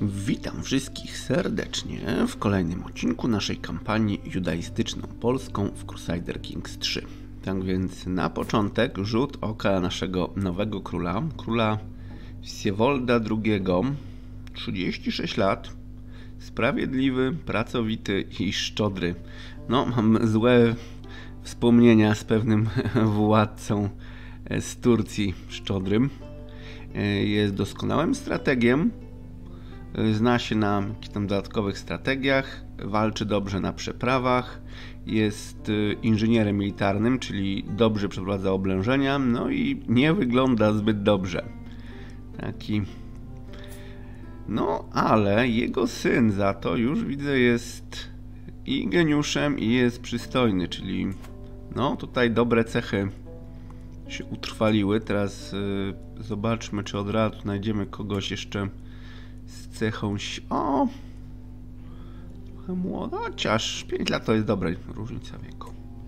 Witam wszystkich serdecznie w kolejnym odcinku naszej kampanii judaistyczno-polską w Crusader Kings 3. Tak więc na początek rzut oka na naszego nowego króla Wsiewolda II, 36 lat, sprawiedliwy, pracowity i szczodry. No, mam złe wspomnienia z pewnym władcą z Turcji szczodrym. Jest doskonałym strategiem. Zna się na jakichś tam dodatkowych strategiach, walczy dobrze na przeprawach, jest inżynierem militarnym, czyli dobrze przeprowadza oblężenia, no i nie wygląda zbyt dobrze. Taki... No, ale jego syn za to już widzę jest i geniuszem, i jest przystojny, czyli no tutaj dobre cechy się utrwaliły. Teraz zobaczmy, czy od razu znajdziemy kogoś jeszcze z cechą... O! Trochę młoda, chociaż 5 lat to jest dobra różnica wieku.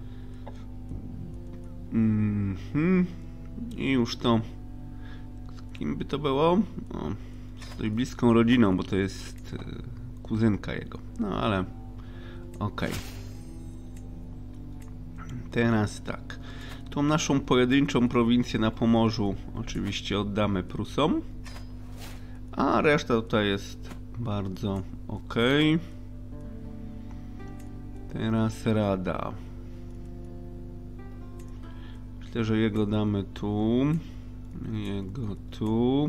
I już to... Z kim by to było? O, z dość bliską rodziną, bo to jest kuzynka jego. No ale... Okej. Teraz tak. Tą naszą pojedynczą prowincję na Pomorzu oczywiście oddamy Prusom. A reszta tutaj jest bardzo ok. Teraz Rada. Myślę, że jego damy tu. Jego tu.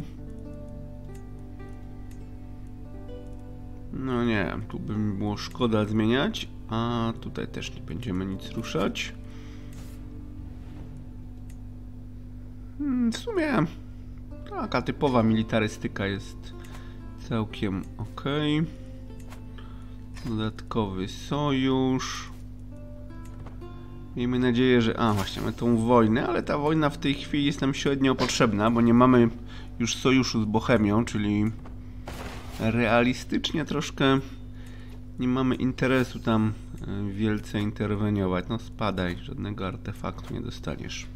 No nie, tu by mi było szkoda zmieniać. A tutaj też nie będziemy nic ruszać. W sumie taka typowa militarystyka jest całkiem ok. Dodatkowy sojusz. Miejmy nadzieję, że... A, właśnie mamy tą wojnę, ale ta wojna w tej chwili jest nam średnio potrzebna, bo nie mamy już sojuszu z Bohemią, czyli realistycznie troszkę nie mamy interesu tam wielce interweniować. No spadaj, żadnego artefaktu nie dostaniesz.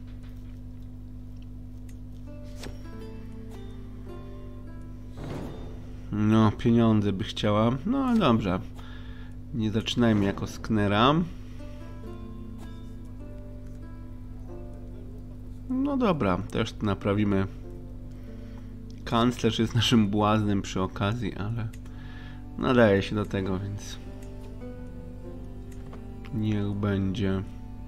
No, pieniądze by chciała. No, ale dobrze. Nie zaczynajmy jako sknera. No dobra, też to naprawimy. Kanclerz jest naszym błaznem przy okazji, ale nadaje się do tego, więc niech będzie.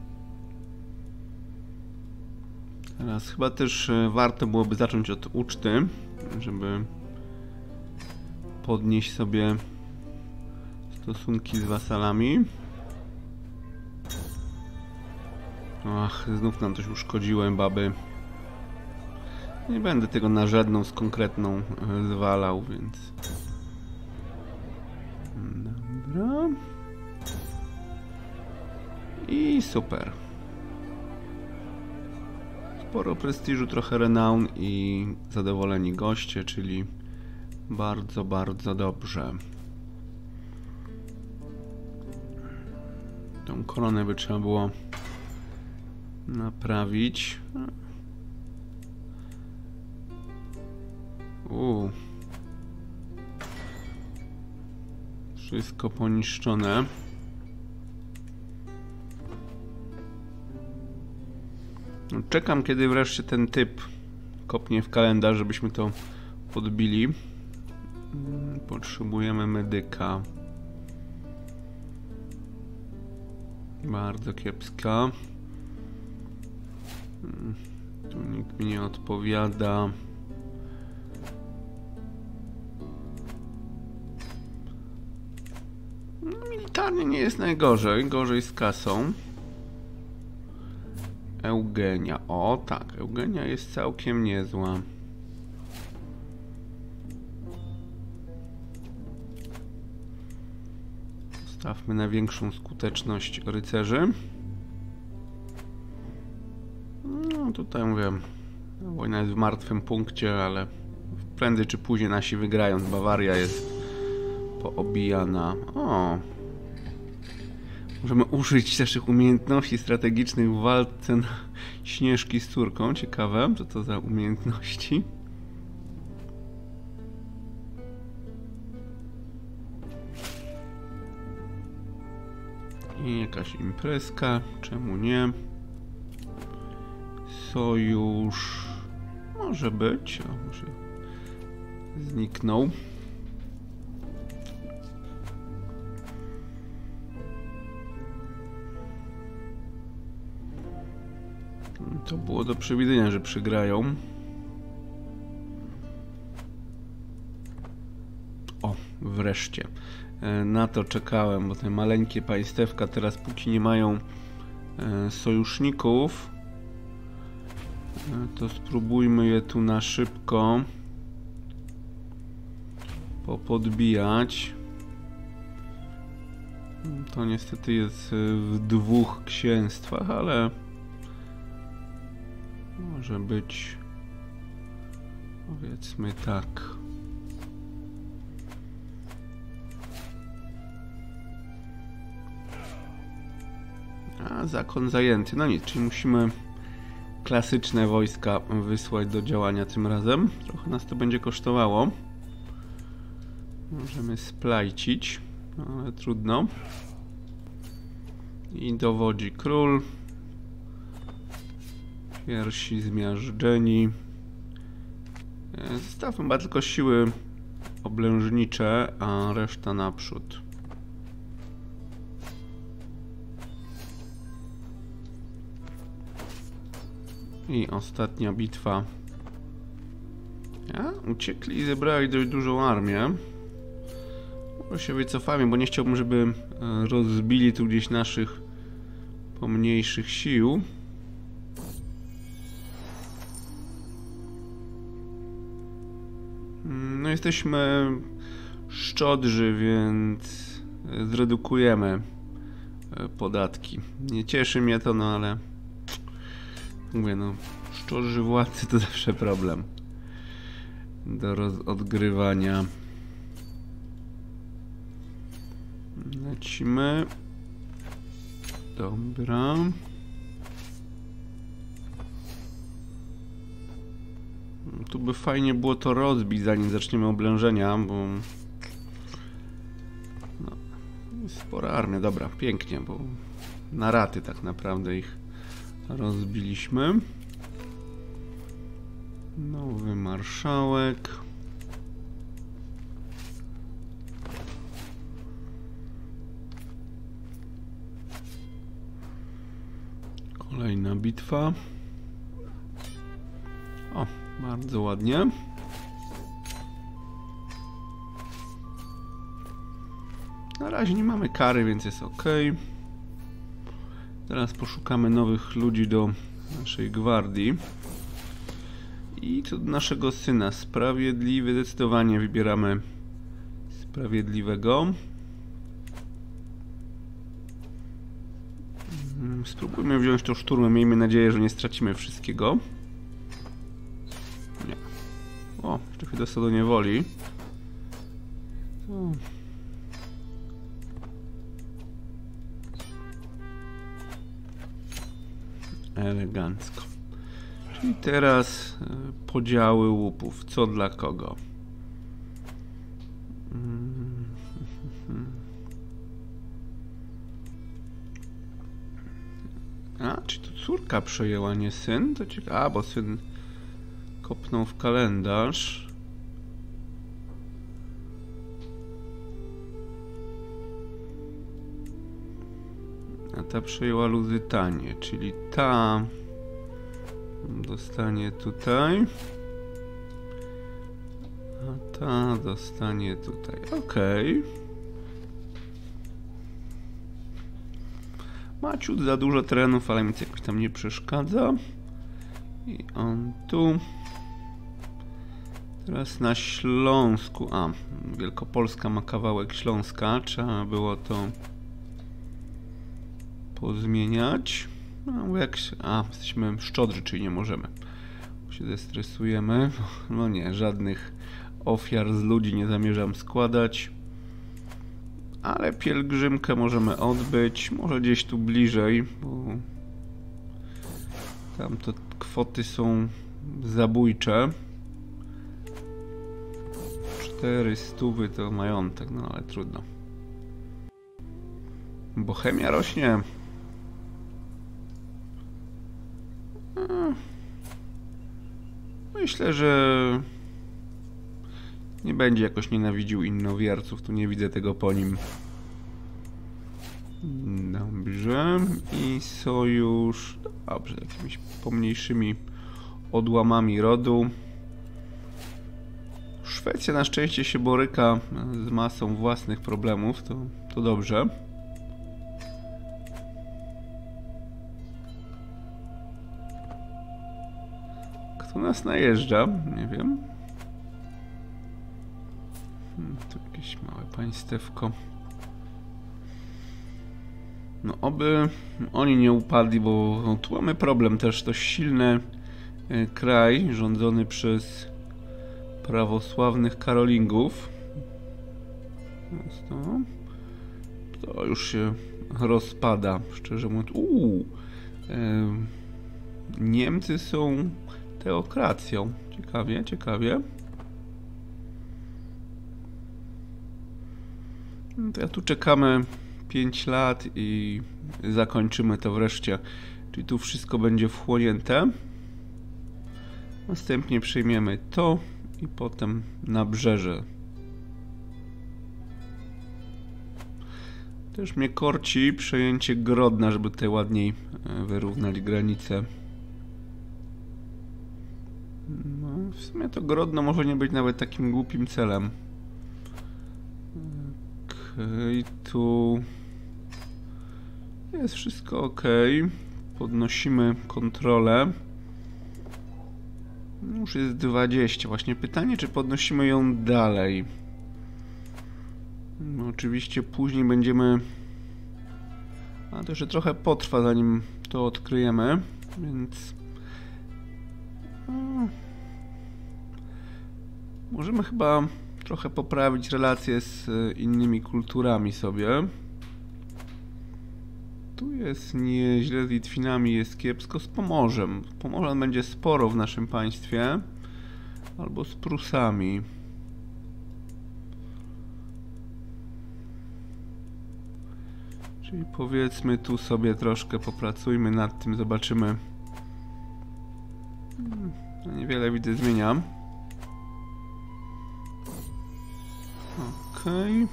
Teraz chyba też warto byłoby zacząć od uczty, żeby podnieść sobie stosunki z wasalami. Ach, znów nam coś uszkodziłem, baby. Nie będę tego na żadną z konkretną zwalał, więc... Dobra. I super. Sporo prestiżu, trochę renown i zadowoleni goście, czyli bardzo, bardzo dobrze. Tą koronę by trzeba było naprawić. Wszystko poniszczone. No, czekam, kiedy wreszcie ten typ kopnie w kalendarz, żebyśmy to podbili. Potrzebujemy medyka. Bardzo kiepska. Tu nikt mi nie odpowiada. No, militarnie nie jest najgorzej. Gorzej z kasą. Eugenia. O tak, Eugenia jest całkiem niezła. Stawmy na większą skuteczność rycerzy. No tutaj mówię, wojna jest w martwym punkcie, ale prędzej czy później nasi wygrają. Bawaria jest poobijana. O! Możemy użyć naszych umiejętności strategicznych w walce na Śnieżki z córką. Ciekawe, co to za umiejętności. I jakaś imprezka, czemu nie? Sojusz może być, a może zniknął. To było do przewidzenia, że przegrają. O, wreszcie. Na to czekałem, bo te maleńkie państewka teraz póki nie mają sojuszników, to spróbujmy je tu na szybko popodbijać. To niestety jest w 2 księstwach, ale może być, powiedzmy tak. A, zakon zajęty. No nic, czyli musimy klasyczne wojska wysłać do działania tym razem. Trochę nas to będzie kosztowało. Możemy splajcić, ale trudno. I dowodzi król. Pierwsi zmiażdżeni. Zostawmy chyba tylko siły oblężnicze, a reszta naprzód. I ostatnia bitwa. Uciekli i zebrali dość dużą armię. Może się wycofamy, bo nie chciałbym, żeby rozbili tu gdzieś naszych pomniejszych sił. No jesteśmy szczodrzy, więc zredukujemy podatki. Nie cieszy mnie to, no ale mówię, no szczodrzy władcy to zawsze problem do odgrywania. Lecimy. Dobra. Tu by fajnie było to rozbić, zanim zaczniemy oblężenia, bo no, spora armia. Dobra, pięknie, bo na raty tak naprawdę ich rozbiliśmy. Nowy marszałek. Kolejna bitwa. O, bardzo ładnie. Na razie nie mamy kary, więc jest ok. Teraz poszukamy nowych ludzi do naszej gwardii. I to do naszego syna. Sprawiedliwy, zdecydowanie wybieramy sprawiedliwego. Spróbujmy wziąć to szturmem. Miejmy nadzieję, że nie stracimy wszystkiego. Nie. O, jeszcze się dostał do niewoli. To... elegancko. Czyli teraz podziały łupów. Co dla kogo? A, czy to córka przejęła, nie syn? To ciekawe. A, bo syn kopnął w kalendarz. A ta przejęła Luzytanię, czyli ta dostanie tutaj, a ta dostanie tutaj. Okej. Ma ciut za dużo terenów, ale mi to jakoś tam nie przeszkadza. I on tu. Teraz na Śląsku. A, Wielkopolska ma kawałek Śląska. Trzeba było to pozmieniać. No, jak się... A, jesteśmy szczodrzy, czyli nie możemy. Się zestresujemy. No nie, żadnych ofiar z ludzi nie zamierzam składać. Ale pielgrzymkę możemy odbyć. Może gdzieś tu bliżej, bo tam to kwoty są zabójcze. 400 to majątek, no ale trudno. Bohemia rośnie. Myślę, że nie będzie jakoś nienawidził innowierców. Tu nie widzę tego po nim. Dobrze. I sojusz. Dobrze, jakimiś pomniejszymi odłamami rodu. Szwecja na szczęście się boryka z masą własnych problemów. To dobrze. Kto nas najeżdża? Nie wiem. Tu jakieś małe państewko. No oby oni nie upadli, bo no, tu mamy problem też. Dość silny kraj rządzony przez prawosławnych Karolingów. To już się rozpada, szczerze mówiąc. Niemcy są teokracją. Ciekawie, ciekawie. To ja tu czekamy 5 lat i zakończymy to wreszcie. Czyli tu wszystko będzie wchłonięte. Następnie przejmiemy to i potem nabrzeże. Też mnie korci przejęcie Grodna, żeby tutaj ładniej wyrównać granice. No, w sumie to Grodno może nie być nawet takim głupim celem. Okej, tu jest wszystko ok. Podnosimy kontrolę. Już jest 20. Właśnie pytanie, czy podnosimy ją dalej. No, oczywiście później będziemy... A to jeszcze trochę potrwa, zanim to odkryjemy, więc... Możemy chyba trochę poprawić relacje z innymi kulturami sobie. Tu jest nieźle, z Litwinami jest kiepsko, z Pomorzem. Pomorzan będzie sporo w naszym państwie. Albo z Prusami. Czyli powiedzmy tu sobie troszkę popracujmy nad tym, zobaczymy. Niewiele widzę zmieniam. Okej.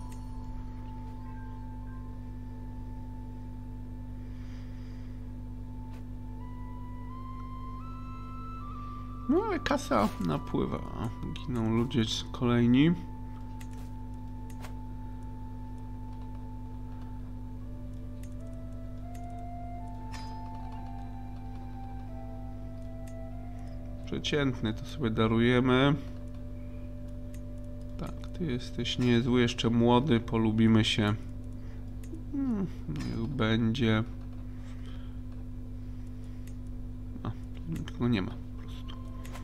No ale kasa napływa. Giną ludzie kolejni. Przeciętny to sobie darujemy. Tak, ty jesteś niezły, jeszcze młody, polubimy się. Niech będzie. A, nikogo nie ma po prostu.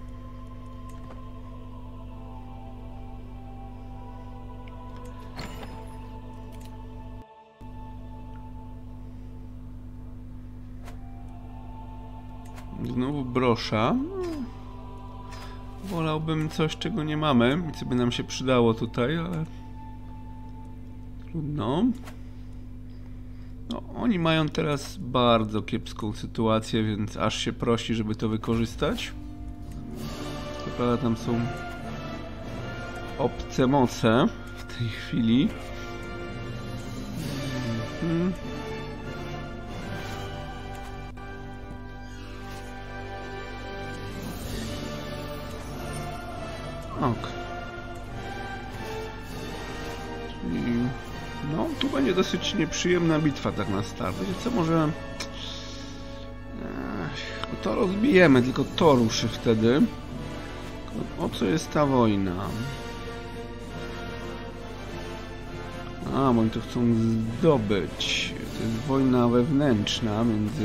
Znowu brosza. Wolałbym coś, czego nie mamy i co by nam się przydało tutaj, ale trudno. No, oni mają teraz bardzo kiepską sytuację, więc aż się prosi, żeby to wykorzystać. Co prawda tam są obce moce w tej chwili. Ok. Czyli no, tu będzie dosyć nieprzyjemna bitwa tak na start. Wiecie co, może to rozbijemy, tylko to ruszy wtedy. O co jest ta wojna? A, bo oni to chcą zdobyć. To jest wojna wewnętrzna między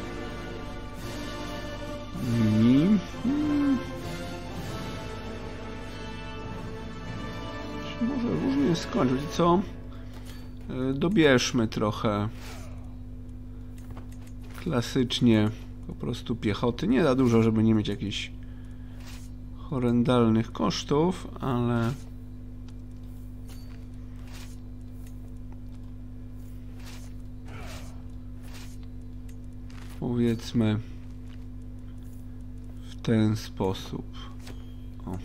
nimi. Może różnie skończyć, co? Dobierzmy trochę klasycznie po prostu piechoty. Nie za dużo, żeby nie mieć jakichś horrendalnych kosztów, ale powiedzmy w ten sposób. O.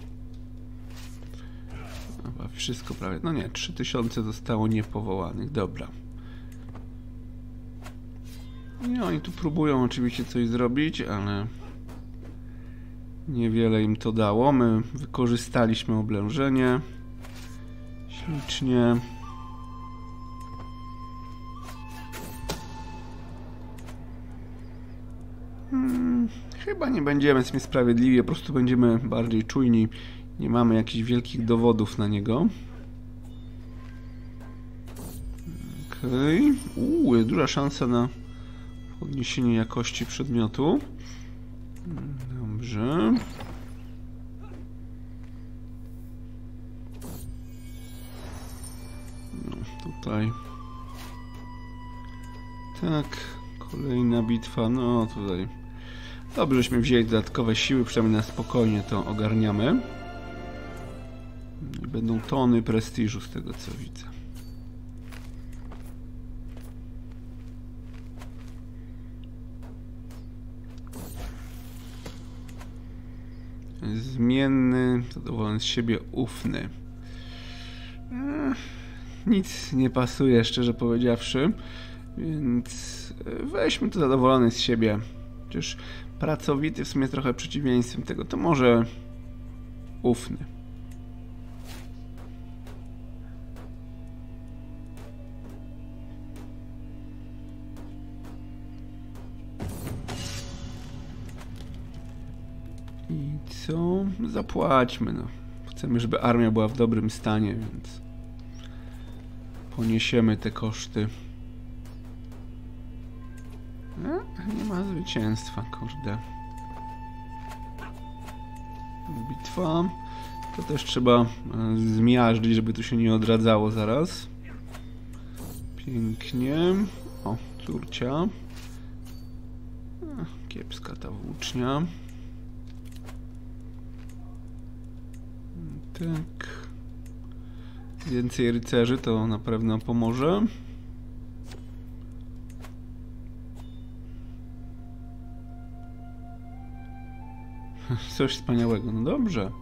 Chyba wszystko prawie. No nie, 3000 zostało niepowołanych. Dobra. I oni tu próbują oczywiście coś zrobić, ale niewiele im to dało. My wykorzystaliśmy oblężenie. Ślicznie. Chyba nie będziemy z tym sprawiedliwi, po prostu będziemy bardziej czujni. Nie mamy jakichś wielkich dowodów na niego. Okej. Jest duża szansa na podniesienie jakości przedmiotu. Dobrze. No, tutaj. Tak, kolejna bitwa. No tutaj. Dobrze, żeśmy wzięli dodatkowe siły, przynajmniej na spokojnie to ogarniamy. I będą tony prestiżu z tego co widzę. Zmienny, zadowolony z siebie, ufny. Nic nie pasuje, szczerze powiedziawszy, więc weźmy to zadowolony z siebie. Chociaż pracowity w sumie trochę przeciwieństwem tego, to może ufny. I co? Zapłaćmy, no. Chcemy, żeby armia była w dobrym stanie, więc poniesiemy te koszty. Nie ma zwycięstwa, kurde. Bitwa. To też trzeba zmiażdżyć, żeby tu się nie odradzało zaraz. Pięknie. O, córcia. Kiepska ta włócznia. Tak. Więcej rycerzy to na pewno pomoże. Coś wspaniałego, no dobrze.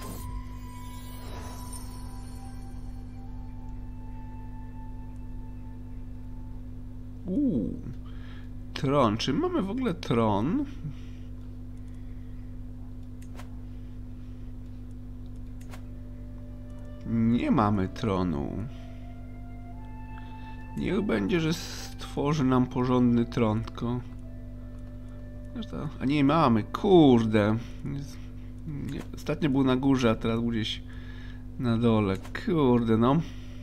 Tron. Czy mamy w ogóle tron? Nie mamy tronu. Niech będzie, że stworzy nam porządny tron, tylko... A nie mamy, kurde. Nie, ostatnio był na górze, a teraz gdzieś na dole. Kurde, no.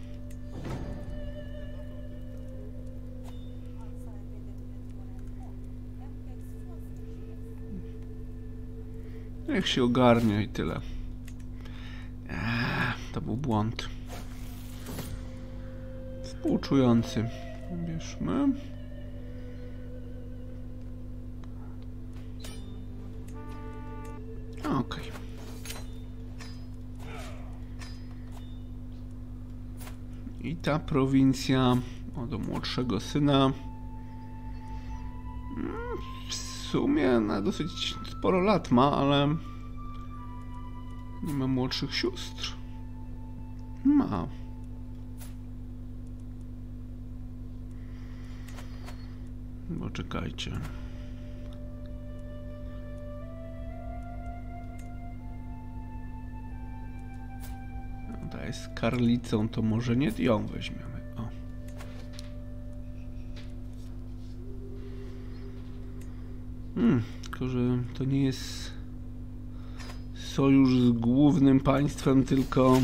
Niech się ogarnie i tyle. To był błąd. Współczujący. Bierzmy. Okej. I ta prowincja do młodszego syna w sumie na dosyć sporo lat ma, ale nie ma młodszych sióstr. Ma. Bo czekajcie. Ta jest karlicą, to może nie ją weźmiemy. O. Tylko, że to nie jest sojusz z głównym państwem, tylko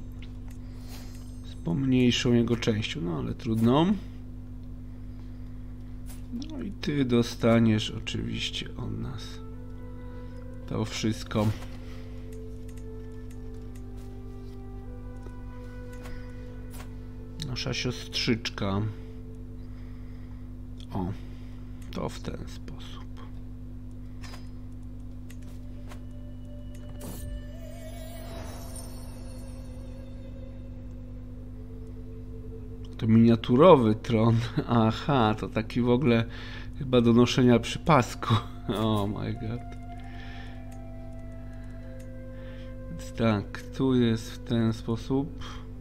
z pomniejszą jego częścią. No ale trudno. No i ty dostaniesz oczywiście od nas to wszystko. Nasza siostrzyczka. O, to w ten sposób. To miniaturowy tron. Aha, to taki w ogóle Chyba do noszenia przy pasku. Oh my god. Więc tak, tu jest w ten sposób.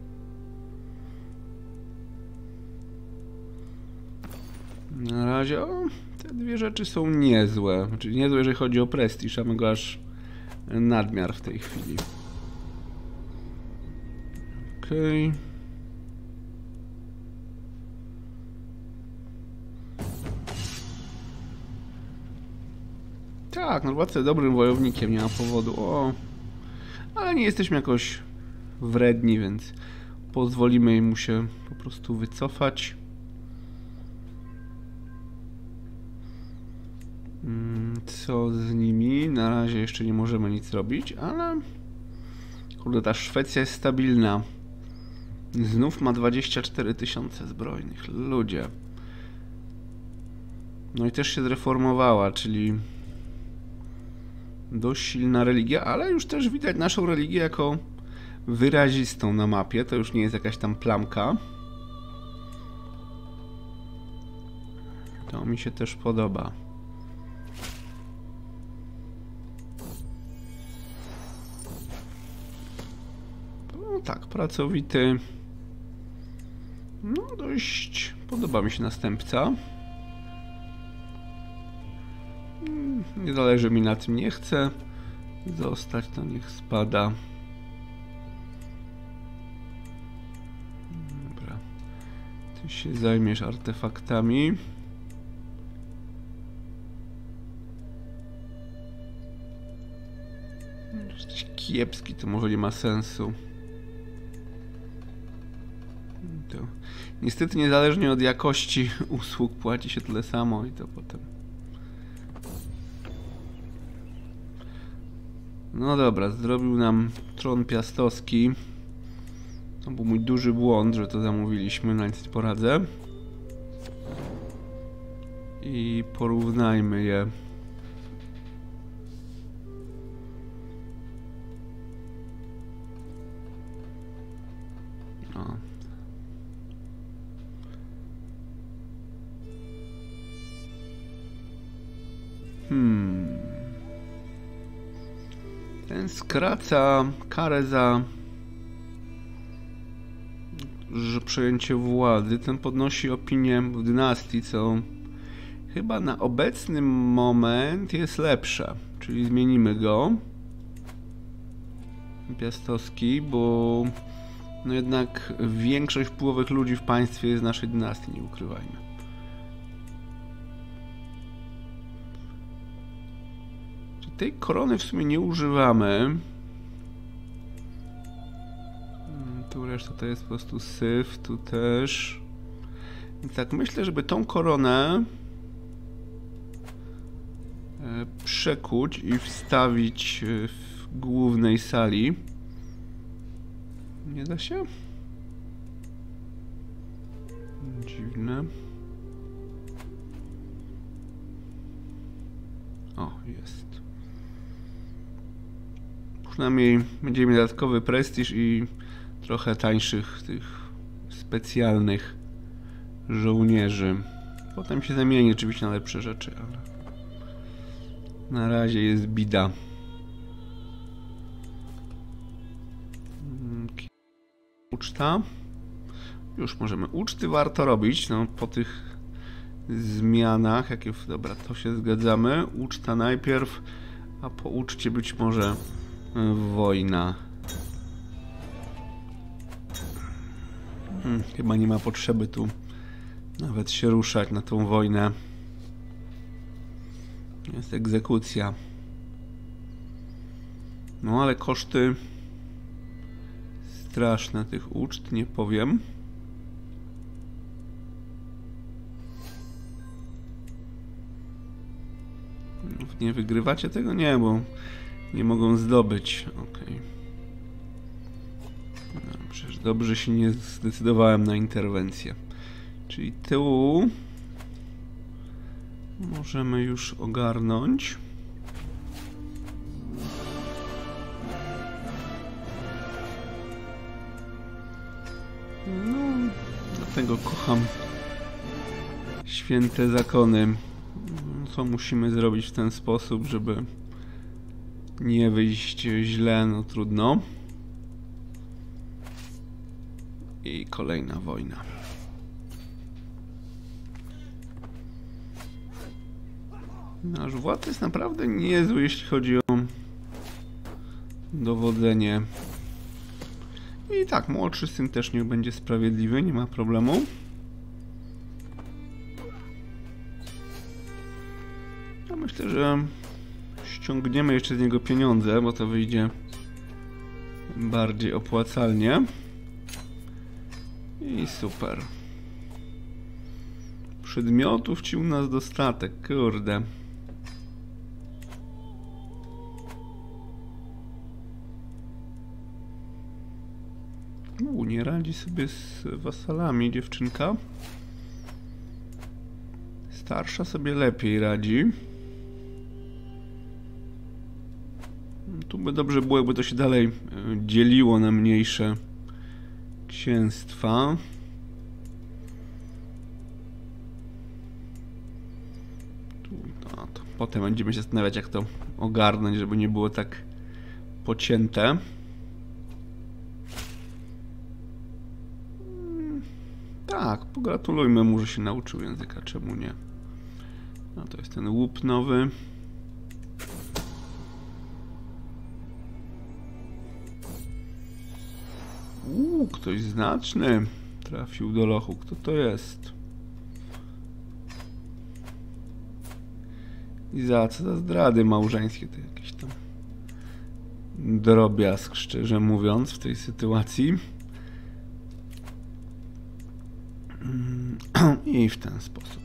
Na razie, te dwie rzeczy są niezłe. Znaczy niezłe, jeżeli chodzi o prestiż, a mamy go aż nadmiar w tej chwili. Okej. Tak, Norwacja jest dobrym wojownikiem, nie ma powodu. Ale nie jesteśmy jakoś wredni, więc pozwolimy mu się po prostu wycofać. Co z nimi? Na razie jeszcze nie możemy nic robić, ale kurde, ta Szwecja jest stabilna. Znów ma 24 000 zbrojnych. Ludzie. No i też się zreformowała, czyli dość silna religia, ale już też widać naszą religię jako wyrazistą na mapie. To już nie jest jakaś tam plamka. To mi się też podoba. No tak, pracowity. No dość podoba mi się następca. Nie zależy mi na tym, nie chcę zostać, to niech spada. Dobra. Ty się zajmiesz artefaktami. Jesteś kiepski, to może nie ma sensu. To niestety niezależnie od jakości usług płaci się tyle samo i to potem. No dobra, zrobił nam tron piastowski. To był mój duży błąd, że to zamówiliśmy, na nic nie poradzę. I porównajmy je. O. Ten skraca karę za przejęcie władzy. Ten podnosi opinię w dynastii, co chyba na obecny moment jest lepsze. Czyli zmienimy go. Piastowski, bo no jednak większość wpływowych ludzi w państwie jest z naszej dynastii, nie ukrywajmy. Tej korony w sumie nie używamy. Tu reszta to jest po prostu syf, tu też. Więc tak myślę, żeby tą koronę przekuć i wstawić w głównej sali. Nie da się? Dziwne. O, jest. Przynajmniej będziemy mieli dodatkowy prestiż i trochę tańszych tych specjalnych żołnierzy. Potem się zamieni oczywiście na lepsze rzeczy, ale na razie jest bida. Uczta. Już możemy. Uczty warto robić, no po tych zmianach, jakie... Dobra, to się zgadzamy. Uczta najpierw, a po uczcie być może wojna. Chyba nie ma potrzeby tu nawet się ruszać na tą wojnę. Jest egzekucja. No ale koszty straszne tych uczt, nie powiem. Nie wygrywacie tego? Nie, bo nie mogą zdobyć. Okej. No, przecież dobrze się nie zdecydowałem na interwencję. Czyli tu możemy już ogarnąć. No, dlatego kocham święte zakony to musimy zrobić w ten sposób, żeby nie wyjść źle, no trudno. I kolejna wojna. Nasz władca jest naprawdę niezły, jeśli chodzi o dowodzenie. I tak, młodszy syn też niech będzie sprawiedliwy, nie ma problemu. Ja myślę, że ściągniemy jeszcze z niego pieniądze, bo to wyjdzie bardziej opłacalnie. I super. Przedmiotów ci u nas dostatek, kurde. Nie radzi sobie z wasalami dziewczynka. Starsza sobie lepiej radzi. Tu by dobrze było, jakby to się dalej dzieliło na mniejsze księstwa. No, to potem będziemy się zastanawiać, jak to ogarnąć, żeby nie było tak pocięte. Tak, pogratulujmy mu, że się nauczył języka, czemu nie? No to jest ten łup nowy. Ktoś znaczny trafił do lochu. Kto to jest? I za co? Za zdrady małżeńskie. To jakiś tam drobiazg, szczerze mówiąc, w tej sytuacji. I w ten sposób.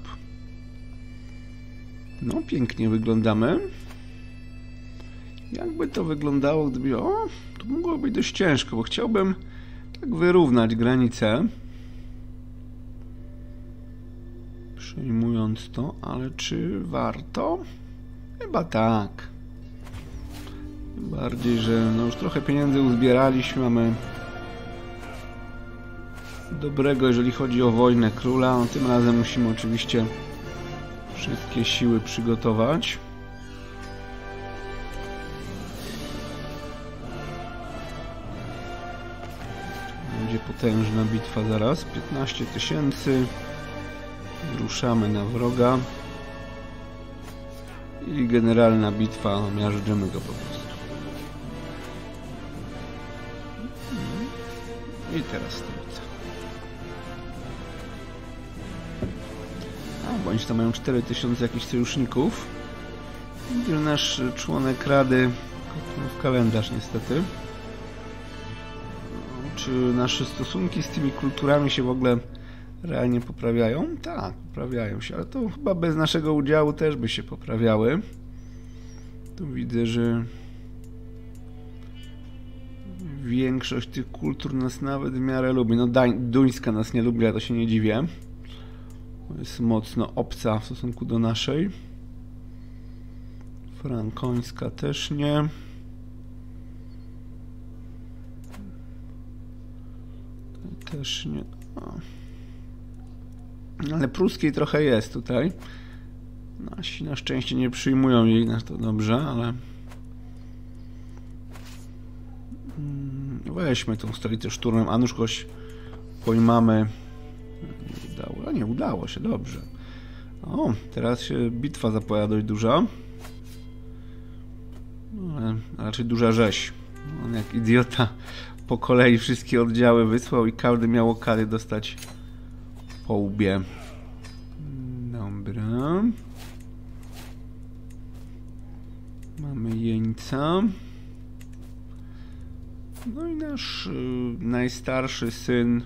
No, pięknie wyglądamy. Jakby to wyglądało, gdyby... O, to mogło być dość ciężko, bo chciałbym tak wyrównać granice. Przejmując to, ale czy warto? Chyba tak. Tym bardziej, że no już trochę pieniędzy uzbieraliśmy, mamy dobrego, jeżeli chodzi o wojnę króla. No, tym razem musimy oczywiście wszystkie siły przygotować. Będzie potężna bitwa zaraz. 15 000. Ruszamy na wroga. I generalna bitwa. Miażdżymy go po prostu. I teraz stolica. Bo oni tam mają 4000 jakichś sojuszników. Widzę, nasz członek rady w kalendarz niestety. Czy nasze stosunki z tymi kulturami się w ogóle realnie poprawiają? Tak, poprawiają się, ale to chyba bez naszego udziału też by się poprawiały. Tu widzę, że większość tych kultur nas nawet w miarę lubi. No duńska nas nie lubi, ale to się nie dziwię. Jest mocno obca w stosunku do naszej. Frankońska też nie. Też nie. Ale pruskiej trochę jest tutaj. Nasi na szczęście nie przyjmują jej, na to dobrze, ale... Weźmy tą stolicę szturmem, a nuż kogoś pojmamy. Nie udało, a nie udało się, dobrze. O, teraz się bitwa zapowiada dość duża. Ale raczej duża rzeź. On jak idiota po kolei wszystkie oddziały wysłał i każdy miał okazję dostać po łbie. Dobra. Mamy jeńca. No i nasz najstarszy syn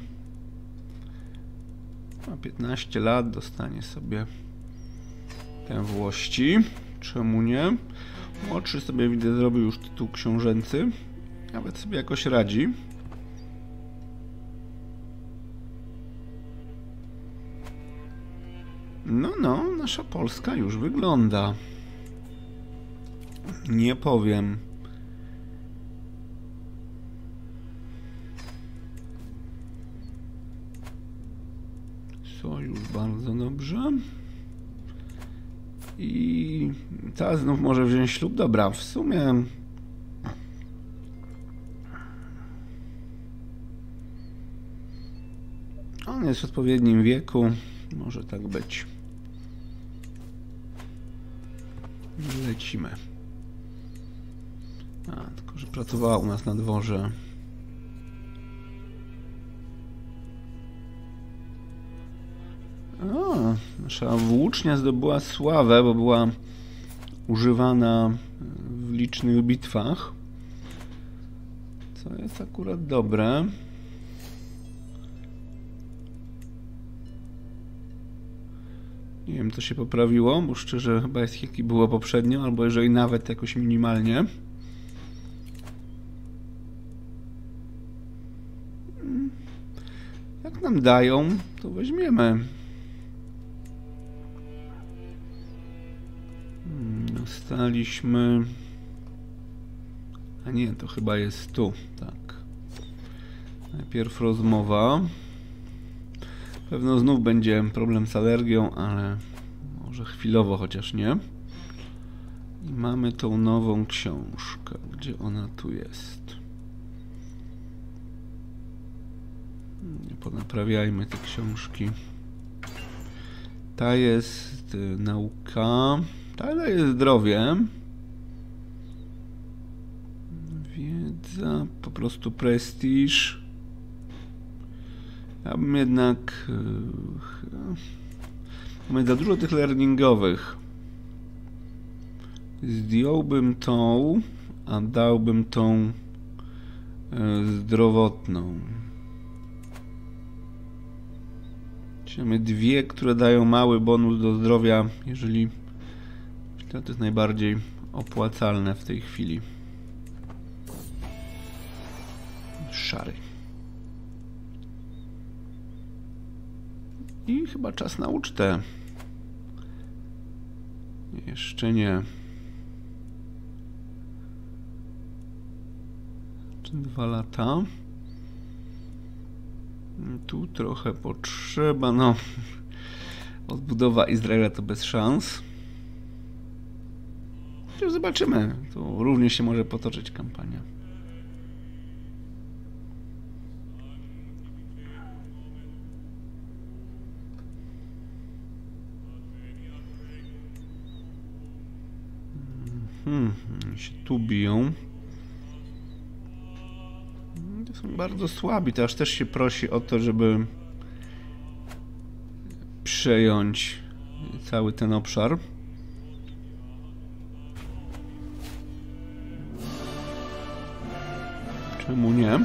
ma 15 lat, dostanie sobie tę włości. Czemu nie? Młodszy sobie widzę zrobił już tytuł książęcy. Nawet sobie jakoś radzi. No, nasza Polska już wygląda. Nie powiem. Sojusz bardzo dobrze. I ta znów może wziąć ślub. Dobra, w sumie... On jest w odpowiednim wieku. Może tak być. Lecimy. Tylko że pracowała u nas na dworze. Nasza włócznia zdobyła sławę, bo była używana w licznych bitwach. Co jest akurat dobre. Nie wiem, co się poprawiło, bo szczerze chyba jest jaki było poprzednio, albo jeżeli nawet jakoś minimalnie. Jak nam dają, to weźmiemy. Dostaliśmy... A nie, to chyba jest tu, tak. Najpierw rozmowa. Pewno znów będzie problem z alergią, ale może chwilowo chociaż nie. I mamy tą nową książkę. Gdzie ona tu jest? Nie ponaprawiajmy te książki. Ta jest nauka. Ta jest zdrowie. Wiedza, po prostu prestiż. Ja bym jednak... Mamy za dużo tych learningowych. Zdjąłbym tą, a dałbym tą zdrowotną. Czyli mamy dwie, które dają mały bonus do zdrowia, jeżeli... To jest najbardziej opłacalne w tej chwili. Szary. I chyba czas na ucztę. Jeszcze nie. Czy 2 lata? Tu trochę potrzeba, no. Odbudowa Izraela to bez szans. Zobaczymy. Tu również się może potoczyć kampania. Się tu biją. To są bardzo słabi. To aż też się prosi o to, żeby przejąć cały ten obszar. Czemu nie?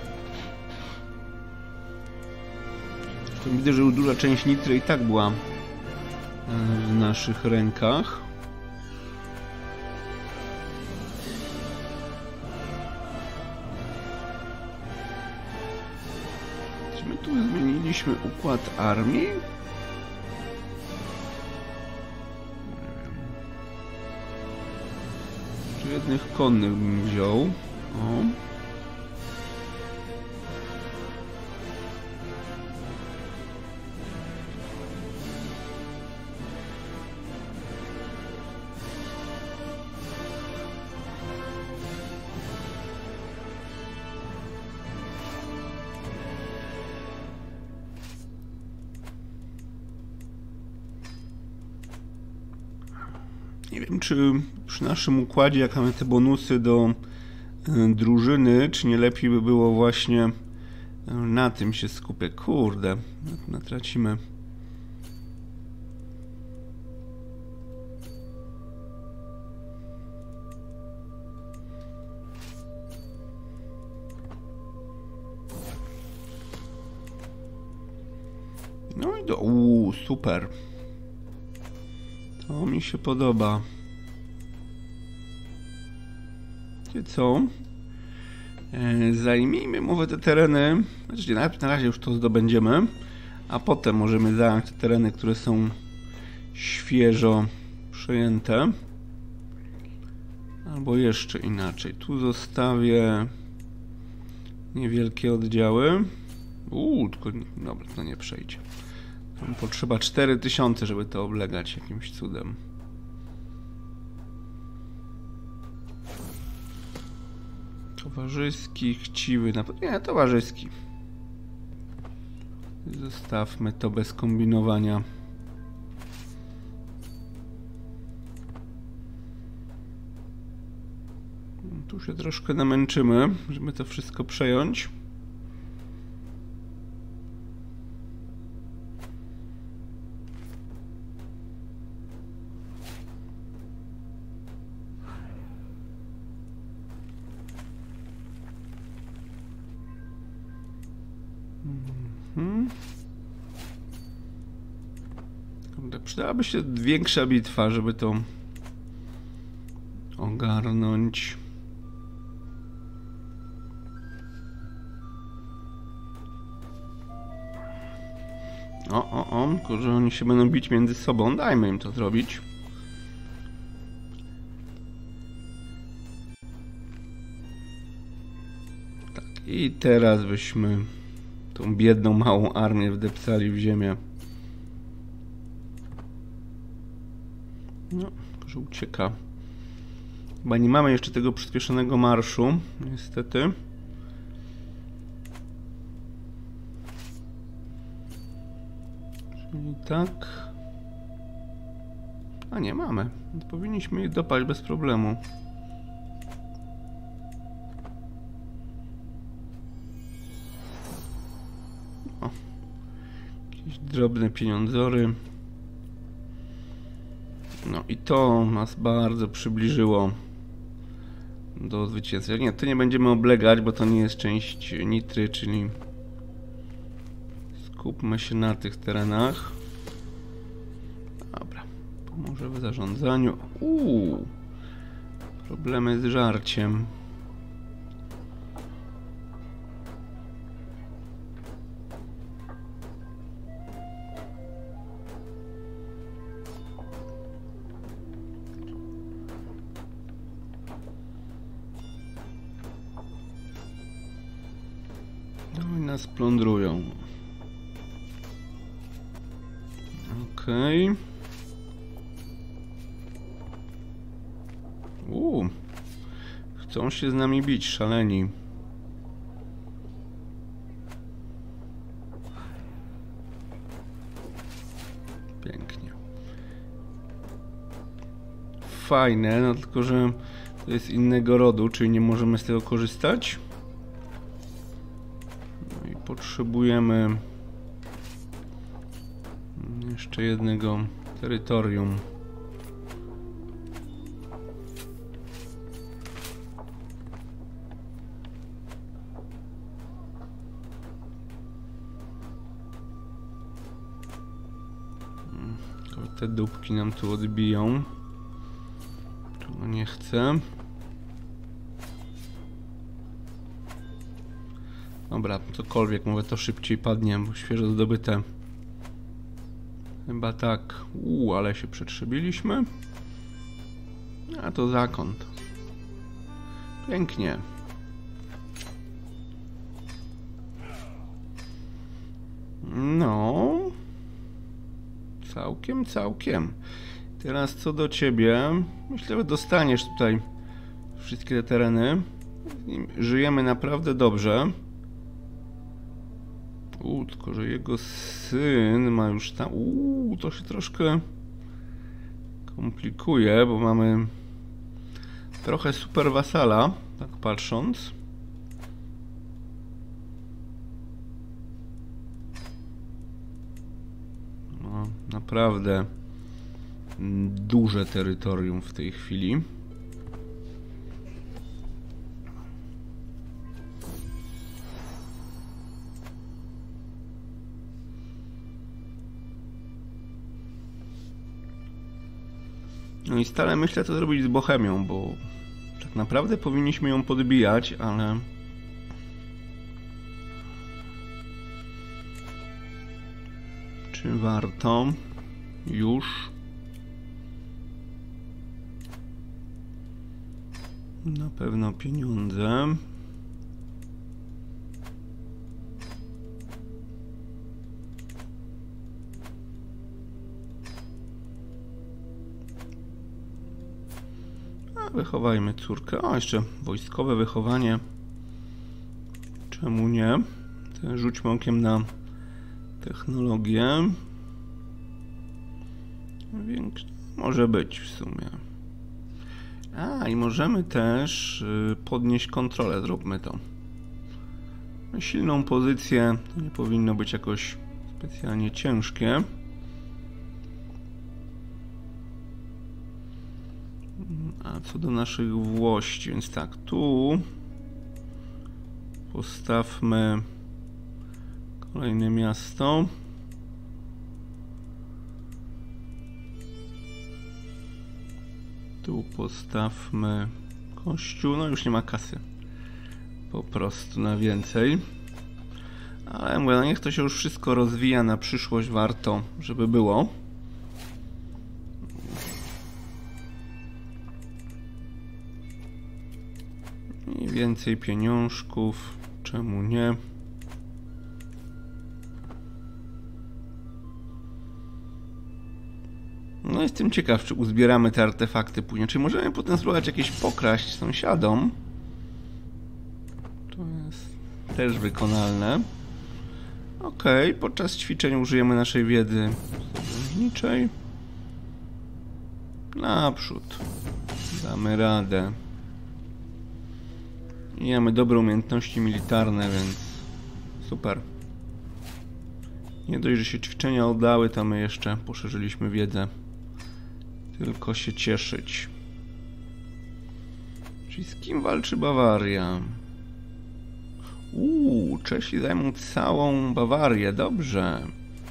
Widzę, że duża część Nitry i tak była w naszych rękach. Czy my tu zmieniliśmy układ armii? Nie wiem. Czy jednych konnych bym wziął? O. Nie wiem, czy przy naszym układzie, jak mamy te bonusy do drużyny, czy nie lepiej by było właśnie na tym się skupiać. Kurde, tracimy. No i super. To mi się podoba. Wiecie co? Zajmijmy może te tereny. Znaczy, na razie już to zdobędziemy, a potem możemy zająć te tereny, które są świeżo przejęte. Albo jeszcze inaczej. Tu zostawię niewielkie oddziały. Tylko dobra, to nie przejdzie. Tam potrzeba 4000, żeby to oblegać jakimś cudem. Towarzyski, chciwy, nie, towarzyski. Zostawmy to bez kombinowania. Tu się troszkę namęczymy, żeby to wszystko przejąć. Przydałaby się większa bitwa, żeby to ogarnąć. Tylko że oni się będą bić między sobą. Dajmy im to zrobić. Tak, i teraz byśmy tą biedną, małą armię wdeptali w ziemię. No, że ucieka. Chyba nie mamy jeszcze tego przyspieszonego marszu, niestety. Czyli tak. A nie, mamy. Powinniśmy ich dopaść bez problemu. O. Jakieś drobne pieniądzory. No i to nas bardzo przybliżyło do zwycięstwa. Nie, to nie będziemy oblegać, bo to nie jest część Nitry, czyli skupmy się na tych terenach. Dobra, pomoże w zarządzaniu. Problemy z żarciem. No i nas plądrują. Okej. Chcą się z nami bić, szaleni. Pięknie. Fajne, no tylko że to jest innego rodu, czyli nie możemy z tego korzystać. No i potrzebujemy jeszcze jednego terytorium. Te dupki nam tu odbiją. Tu nie chcę. Dobra, cokolwiek, mówię, to szybciej padnie, bo świeżo zdobyte. Chyba tak. Ale się przetrzebiliśmy. A to zakąt. Pięknie. No. Całkiem. Teraz co do ciebie. Myślę, że dostaniesz tutaj wszystkie te tereny. Żyjemy naprawdę dobrze. Tylko że jego syn ma już tam... to się troszkę komplikuje, bo mamy trochę super wasala, tak patrząc. No, naprawdę duże terytorium w tej chwili. No i stale myślę, co zrobić z Bohemią, bo tak naprawdę powinniśmy ją podbijać, ale... Czy warto? Już? Na pewno pieniądze. Wychowajmy córkę. O, jeszcze wojskowe wychowanie. Czemu nie? Rzućmy okiem na technologię. Może być w sumie. I możemy też podnieść kontrolę. Zróbmy to. Silną pozycję. To nie powinno być jakoś specjalnie ciężkie. A co do naszych włości, więc tak, tu postawmy kolejne miasto. Tu postawmy kościół. No już nie ma kasy. Po prostu na więcej. Ale mówię, no niech to się już wszystko rozwija na przyszłość. Warto, żeby było. I więcej pieniążków. Czemu nie? No jestem ciekaw, czy uzbieramy te artefakty później. Czy możemy potem spróbować jakieś pokraść sąsiadom? To jest też wykonalne. Okej, podczas ćwiczeń użyjemy naszej wiedzy sojuszniczej. Naprzód. Damy radę. I mamy dobre umiejętności militarne, więc super. Nie dość, że się ćwiczenia udały, to my jeszcze poszerzyliśmy wiedzę. Tylko się cieszyć. Czyli z kim walczy Bawaria? Czesi zajmą całą Bawarię, dobrze.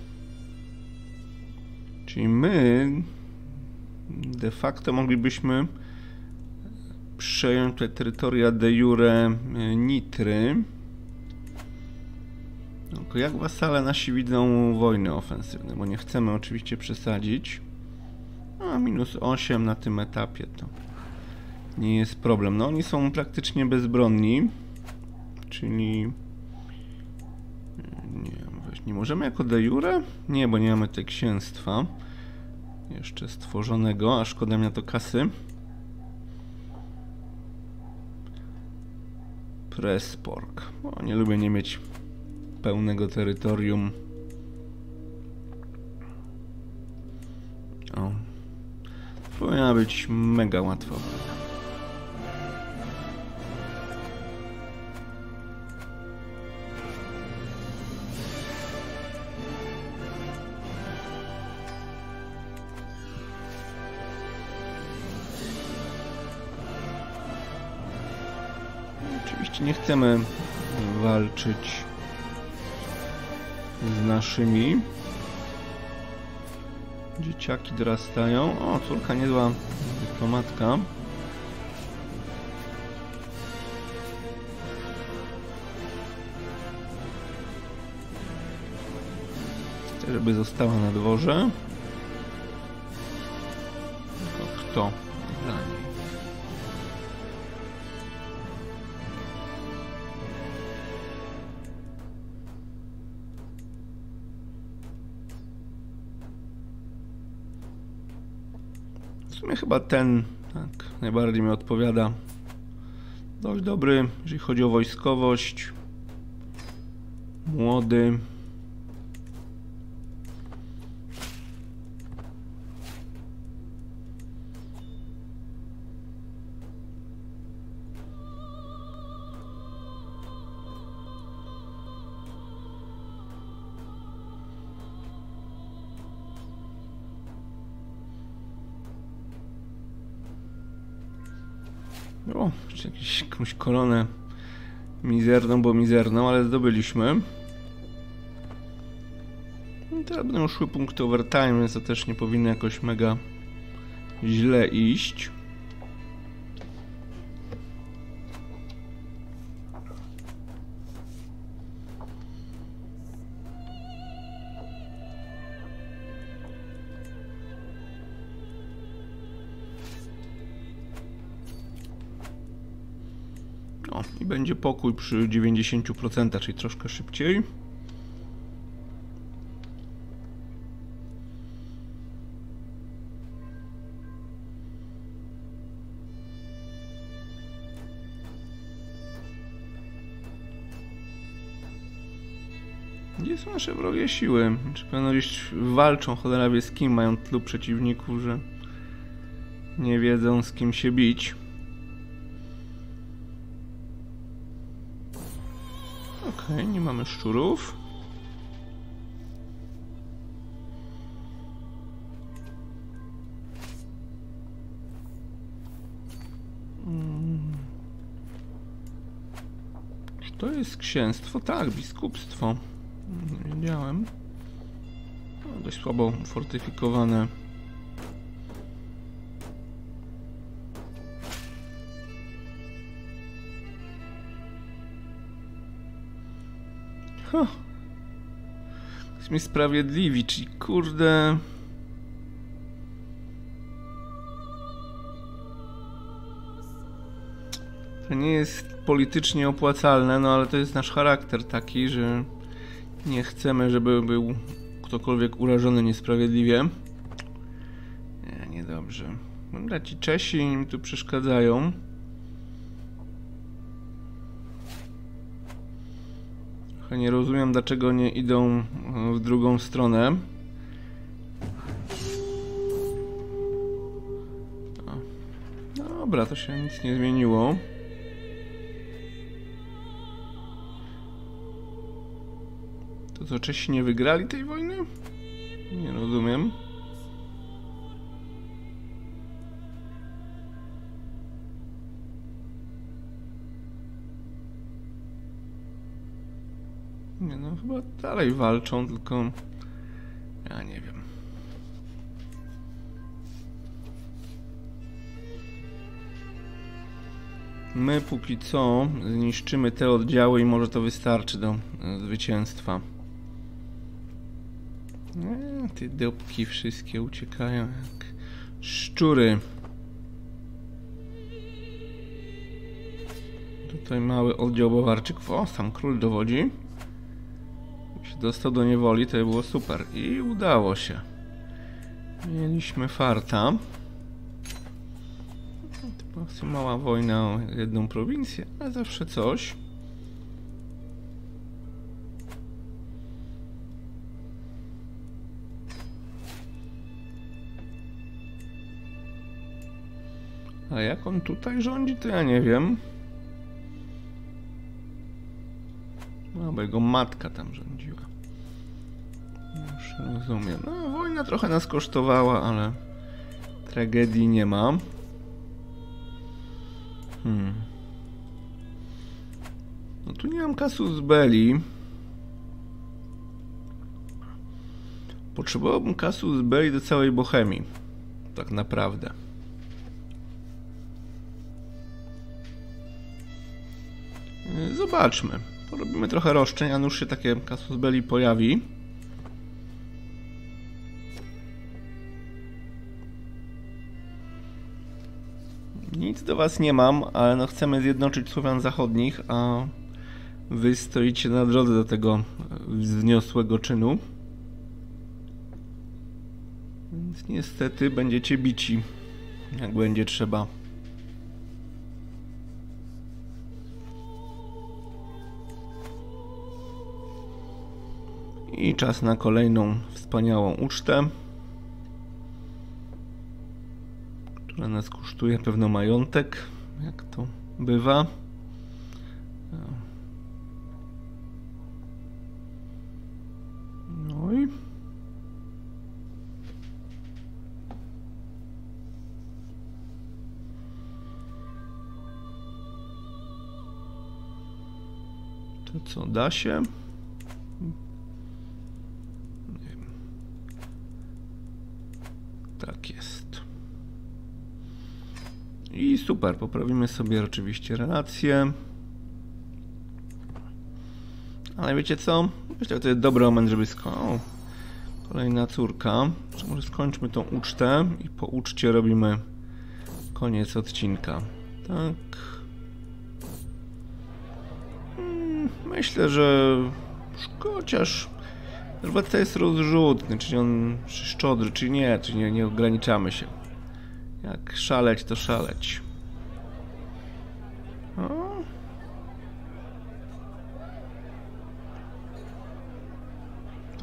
Czyli my de facto moglibyśmy przejąć te terytoria de jure Nitry. Tylko jak wasale nasi widzą wojny ofensywne, bo nie chcemy oczywiście przesadzić. -8 na tym etapie to nie jest problem. No oni są praktycznie bezbronni, czyli nie możemy jako de jure? Nie, bo nie mamy tego księstwa jeszcze stworzonego, a szkoda mi na to kasy. Presspork. Nie lubię nie mieć pełnego terytorium. Powinna być mega łatwo. Oczywiście nie chcemy walczyć z naszymi. Dzieciaki dorastają. O, córka niezła dyplomatka. Chcę, żeby została na dworze. Tylko kto dla niej? W sumie chyba ten tak najbardziej mi odpowiada. Dość dobry, jeżeli chodzi o wojskowość. Młody. O, jeszcze jakąś koronę mizerną, bo mizerną, ale zdobyliśmy. I teraz będą szły punkty overtime, więc to też nie powinno jakoś mega źle iść. O, i będzie pokój przy 90%, czyli troszkę szybciej. Gdzie są nasze wrogie siły? Czy pewno gdzieś walczą, cholera wie z kim, mają tylu przeciwników, że nie wiedzą z kim się bić. Okej, nie mamy szczurów. Czy to jest księstwo? Tak, biskupstwo. Nie wiedziałem. No, dość słabo fortyfikowane. Jesteśmy sprawiedliwi, czyli kurde... To nie jest politycznie opłacalne, no ale to jest nasz charakter taki, że nie chcemy, żeby był ktokolwiek urażony niesprawiedliwie. Nie, niedobrze. Dobra, ci Czesi im tu przeszkadzają. Trochę nie rozumiem, dlaczego nie idą w drugą stronę. Dobra, to się nic nie zmieniło. To co, Czesi nie wygrali tej wojny? Nie rozumiem. Nie no, chyba dalej walczą, tylko... Ja nie wiem. My póki co zniszczymy te oddziały i może to wystarczy do zwycięstwa. Te dupki wszystkie uciekają jak szczury. Tutaj mały oddział bawarczyków. O, sam król dowodzi. Jak się dostał do niewoli, to było super. I udało się. Mieliśmy farta. To była mała wojna o jedną prowincję, ale zawsze coś. A jak on tutaj rządzi, to ja nie wiem. No, bo jego matka tam rządziła. Już rozumiem. No, wojna trochę nas kosztowała, ale tragedii nie ma. No tu nie mam casus belli. Potrzebowałbym casus belli do całej Bohemii. Tak naprawdę. Zobaczmy. Porobimy trochę roszczeń, a nuż się takie casus belli pojawi. Nic do was nie mam, ale no chcemy zjednoczyć Słowian Zachodnich, a wy stoicie na drodze do tego wzniosłego czynu. Więc niestety będziecie bici, jak będzie trzeba. I czas na kolejną wspaniałą ucztę, która nas kosztuje pewno majątek, jak to bywa. No i to co, da się? Nie wiem. Tak jest. I super, poprawimy sobie oczywiście relacje. Ale wiecie co? Myślę, że to jest dobry moment, żeby kolejna córka. Czy może skończmy tą ucztę i po uczcie robimy koniec odcinka. Tak. Myślę, że chociaż to jest rozrzutny, czyli on szczodry, czy nie ograniczamy się. Jak szaleć, to szaleć. O.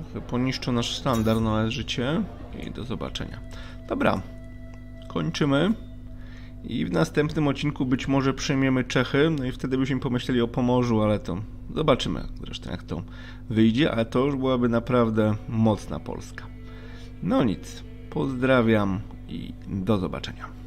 poniszczą nasz standard, no ale życie i do zobaczenia. Dobra, kończymy i w następnym odcinku być może przejmiemy Czechy, no i wtedy byśmy pomyśleli o Pomorzu, ale to zobaczymy zresztą jak to wyjdzie, ale to już byłaby naprawdę mocna Polska. No nic, pozdrawiam i do zobaczenia.